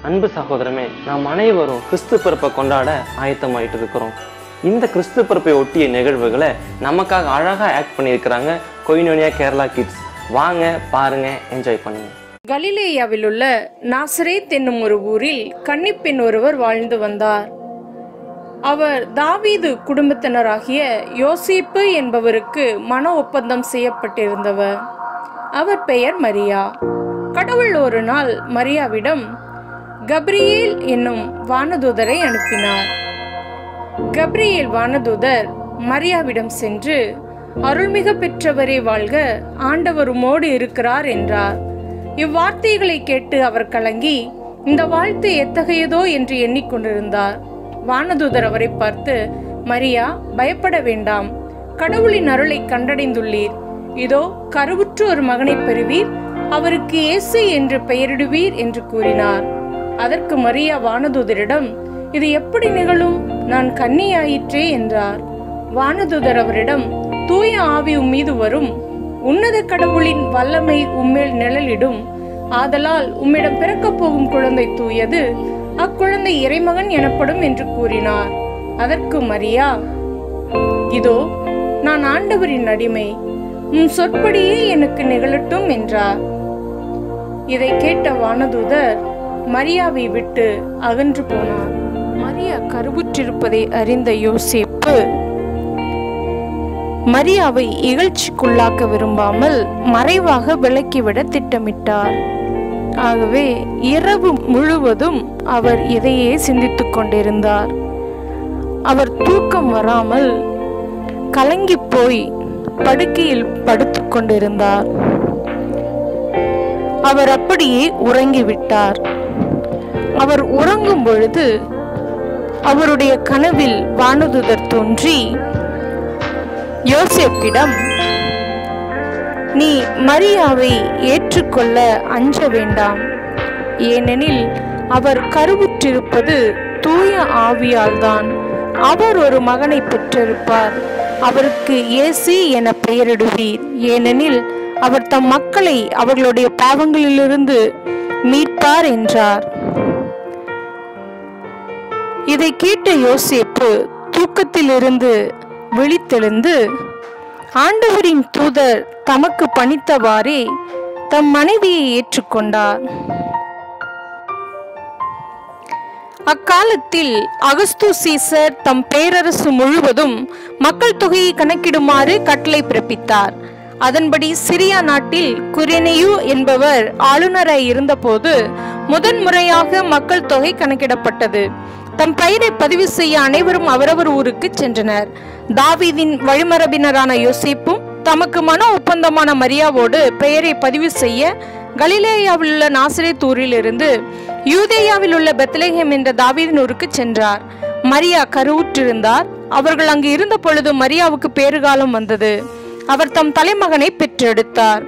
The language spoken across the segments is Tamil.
அன்பு சகோதரமே, நாம் அனைவரும் கிறிஸ்து பிறப்பை கொண்டாட ஆயத்தமாயிட்டு இருக்கிறோம். இந்த கிறிஸ்து பிறப்பை ஒட்டிய நிகழ்வுகளை நமக்காக அழகா ஆக்ட் பண்ணியிருக்கிறாங்க கொயினோனியா கேரளா கிட்ஸ். வாங்க பாருங்க, என்ஜாய் பண்ணுங்க. கலிலேயாவில் உள்ள நாசரேத் என்னும் ஒரு ஊரில் கன்னிப்பெண் ஒருவர் வாழ்ந்து வந்தார். அவர் தாவீது குடும்பத்தினராகிய யோசேப்பு என்பவருக்கு மன ஒப்பந்தம் செய்யப்பட்டிருந்தவர். அவர் பெயர் மரியா. கடவுள் ஒரு நாள் மரியாவிடம் கப்ரியேல் என்னும் வானதூதரை அனுப்பினார். கப்ரியேல் வானதூதர் மரியாவிடம் சென்று, அருள்மிக பெற்றவரே வாழ்க, ஆண்டவர் உம்மோடு இருக்கிறார் என்றார். இவ்வார்த்தைகளை கேட்டு அவர் கலங்கி இந்த வாழ்த்து எத்தகையதோ என்று எண்ணிக்கொண்டிருந்தார். வானதூதர் அவரை பார்த்து, மரியா, பயப்பட வேண்டாம், கடவுளின் அருளை கண்டடைந்துள்ளீர். இதோ கருவுற்று ஒரு மகனை பெறுவீர், அவருக்கு இயேசு என்று பெயரிடுவீர் என்று கூறினார். அதற்கு மரியா வானதூதரிடம், இது எப்படி நிகழும், நான் கன்னியாயிற்றே என்றார். வானதூதர் அவரிடம், தூய ஆவி உம்மீது வரும், உன்னத கடவுளின் வல்லமை உம்மேல் நிழலிடும், ஆதலால் உம்மிடம் பிறக்கப் போகும் குழந்தை தூயது, அக்குழந்தை இறைமகன் எனப்படும் என்று கூறினார். அதற்கு மரியா, இதோ நான் ஆண்டவரின் அடிமை, உம் சொற்படியே எனக்கு நிகழட்டும் என்றார். இதை கேட்ட வானதூதர் மரியாவை விட்டு அகன்று போனார். மரியா கருவுற்றிருப்பதை அறிந்த யோசேப்பு மரியாவை இகழ்ச்சிக்குள்ளாக்க விரும்பாமல் மறைவாக விலக்கிவிட திட்டமிட்டார். ஆகவே இரவு முழுவதும் அவர் இதையே சிந்தித்துக் கொண்டிருந்தார். அவர் தூக்கம் வராமல் கலங்கி போய் படுக்கையில் படுத்துக் கொண்டிருந்தார். அவர் அப்படியே உறங்கிவிட்டார். அவர் உறங்கும் பொழுது அவருடைய கனவில் வானதூதர் தோன்றி யோசேப்பிடம், நீ மரியாவை ஏற்றுக்கொள்ள அஞ்ச வேண்டாம், ஏனெனில் அவர் கருவுற்றிருப்பது தூய ஆவியால் தான். அவர் ஒரு மகனை பெற்றிருப்பார், அவருக்கு இயேசு என பெயரிடுவீர், ஏனெனில் அவர் தம் மக்களை அவர்களுடைய பாவங்களிலிருந்து மீட்பார் என்றார். இதை கேட்ட யோசேப்பு தூக்கத்திலிருந்து விழித்தெழுந்து ஆண்டவரின் தூதர் தமக்கு பணித்தவாறே தம் மனைவியை ஏற்றுக்கொண்டார். அக்காலத்தில் அகஸ்து சீசர் தம் பேரரசு முழுவதும் மக்கள் தொகையை கணக்கிடுமாறு கட்டளை பிறப்பித்தார். அதன்படி சிரியா நாட்டில் குரேனியு என்பவர் ஆளுநராய் இருந்தபோது முதன்முறையாக மக்கள் தொகை கணக்கிடப்பட்டது. தம் பெயரை பதிவு செய்ய அனைவரும் அவரவர் ஊருக்கு சென்றனர். தாவீதின் வழிமரபினரான யோசேப்பும் தமக்கு மன ஒப்பந்தமான மரியாவோடு பெயரை பதிவு செய்ய கலிலேயாவில் உள்ள நாசரேத் ஊரில் இருந்து யூதேயாவில் உள்ள பெத்லகேம் என்ற தாவீதின் ஊருக்கு சென்றார். மரியா கருவுற்றிருந்தார். அவர்கள் அங்கு இருந்த பொழுது மரியாவுக்கு பேறுகாலம் வந்தது. அவர் தம் தலைமகனை பெற்றெடுத்தார்.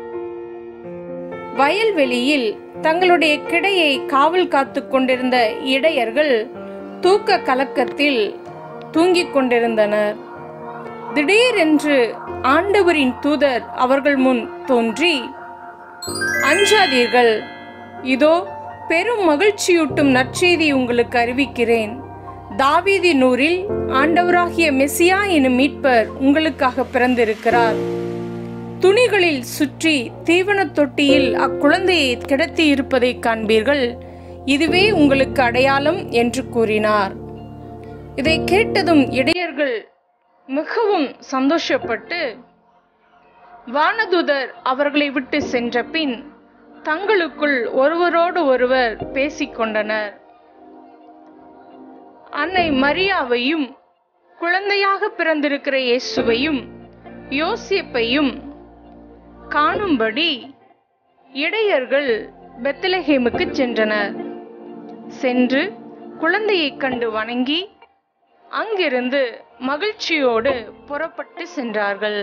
வயல்வெளியில் தங்களுடைய கிடையை காவல் காத்து கொண்டிருந்த இடையர்கள் தூக்க கலக்கத்தில் தூங்கிக் கொண்டிருந்தனர். திடீரென்று ஆண்டவரின் தூதர் அவர்கள் முன் தோன்றி, அஞ்சாதீர்கள், இதோ பெரும் மகிழ்ச்சியூட்டும் நற்செய்தி உங்களுக்கு அறிவிக்கிறேன். தாவீதின் ஊரில் ஆண்டவராகிய மெசியா எனும் மீட்பர் உங்களுக்காக பிறந்திருக்கிறார். துணிகளில் சுற்றி தீவன தொட்டியில் அக்குழந்தையை கிடத்தி இருப்பதை காண்பீர்கள், இதுவே உங்களுக்கு அடையாளம் என்று கூறினார். இதை கேட்டதும் இடையர்கள் மிகவும் சந்தோஷப்பட்டு வானதூதர் அவர்களை விட்டு சென்ற பின் தங்களுக்குள் ஒருவரோடு ஒருவர் பேசிக்கொண்டனர். அன்னை மரியாவையும் குழந்தையாக பிறந்திருக்கிற இயேசுவையும் யோசேப்பையும் காணும்படி இடையர்கள் பெத்லகேமுக்கு சென்றனர். சென்று குழந்தையை கண்டு வணங்கி அங்கிருந்து மகிழ்ச்சியோடு புறப்பட்டு சென்றார்கள்.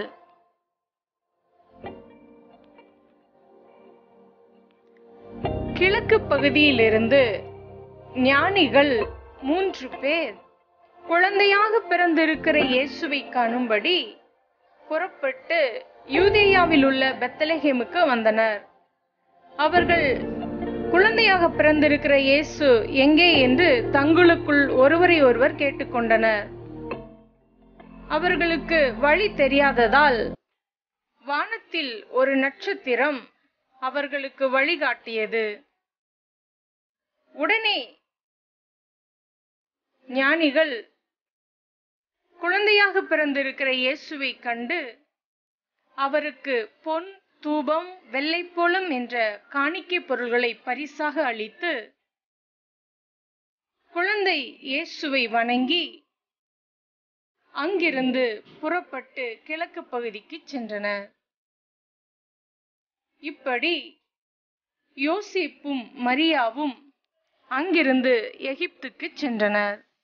கிழக்கு பகுதியிலிருந்து ஞானிகள் 3 பேர் குழந்தையாக பிறந்திருக்கிற இயேசுவை காணும்படி புறப்பட்டு யூதேயாவில் உள்ள பெத்லகேமுக்கு வந்தனர். அவர்கள் குழந்தையாக பிறந்திருக்கிற இயேசு எங்கே என்று தங்களுக்குள் ஒருவரை ஒருவர் கேட்டுக்கொண்டனர். அவர்களுக்கு வழி தெரியாததால் வானத்தில் ஒரு நட்சத்திரம் அவர்களுக்கு வழிகாட்டியது. உடனே ஞானிகள் குழந்தையாக பிறந்திருக்கிற இயேசுவை கண்டு அவருக்கு பொன், தூபம், வெள்ளைப்போளம் என்ற காணிக்கை பொருள்களை பரிசாக அளித்து குழந்தை இயேசுவை வணங்கி அங்கிருந்து புறப்பட்டு கிழக்கு பகுதிக்கு சென்றனர். இப்படி யோசேப்பும் மரியாவும் அங்கிருந்து எகிப்துக்கு சென்றனர்.